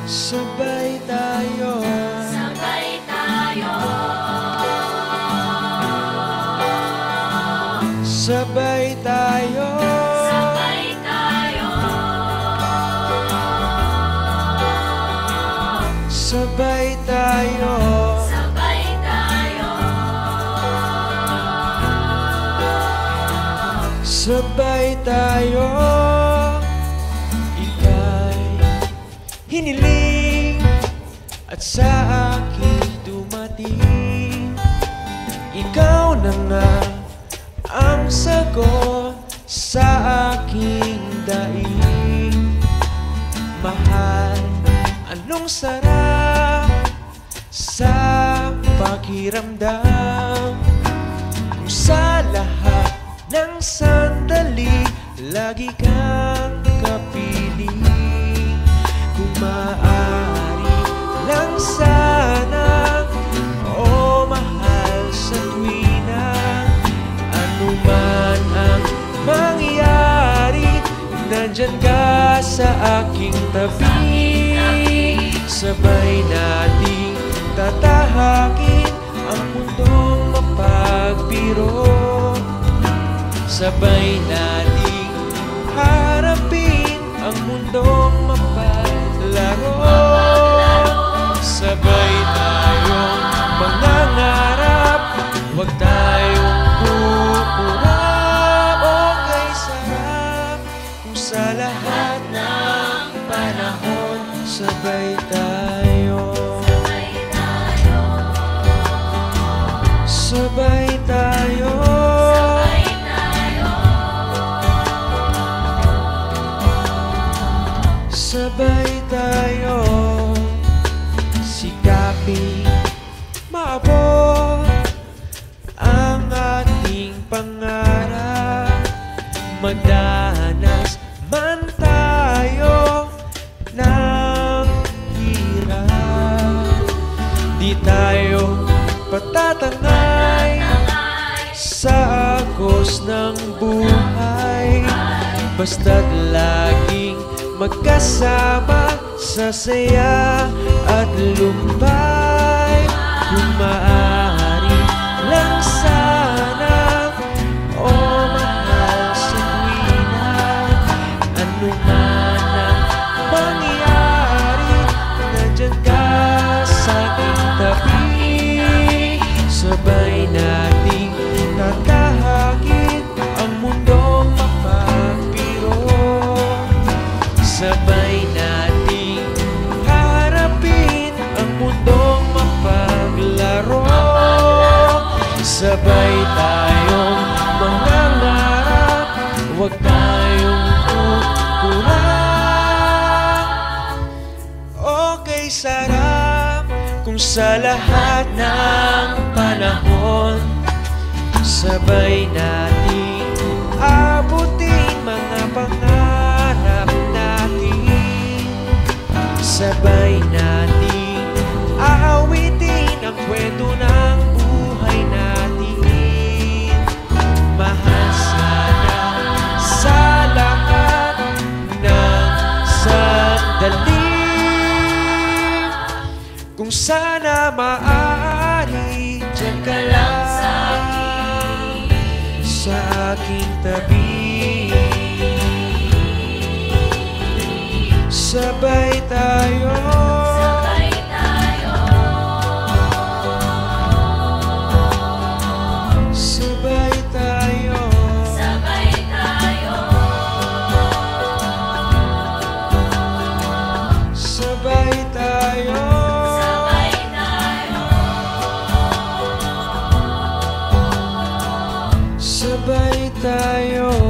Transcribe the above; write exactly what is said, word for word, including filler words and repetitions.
Sabay tayo, sabay tayo, sabay tayo, sabay tayo, sabay tayo, sabay tayo, sabay tayo. Ika'y hiniling at sa akin dumating. Ikaw na nga ang sagot sa aking daig. Mahal, anong sarap sa pakiramdam kung sa lahat ng sandali lagi kang kapiling. Kung maaari lang sana, oh mahal, sa tuwina anuman ang mangyari, nandyan ka sa aking tabi. Sabay nating tatahakin ang mundong mapagbiro. Sabay nating harapin ang mundong mapaglaro. Sabay tayong mangangarap, huwag tayong kukurap. Okay, sarap kung sa lahat ng panahon sabay tayo, sabay tayo, sabay tayo, sabay tayo, sabay tayo. Sikapin maabot ang ating pangarap, magdanas man tayo ng hirap. Di tayo patatangay sa agos ng buhay, basta't laging magkasama sa saya at lumbay. Kung maaari lang sana, oh mahal, sa tuwina anuman ang mangyari, nandyan ka sa aking tabi. Sabay nating tatahakin ang mundong mapagbiro. Sabay nating harapin ang mundong mapaglaro. Sabay tayong mangangarap, huwag tayong kukurap. Okay, sarap kung sa lahat ng panahon sabay nating abutin mga pangarap natin. Sabay nating aawitin ang kwento ng buhay natin. Mahal, sana sa lahat ng sandali, kung sana maaari, diyan ka lang sa aking tabi. Sabay tayo, sabay tayo, sabay tayo, sabay tayo, sabay tayo, sabay tayo, sabay tayo.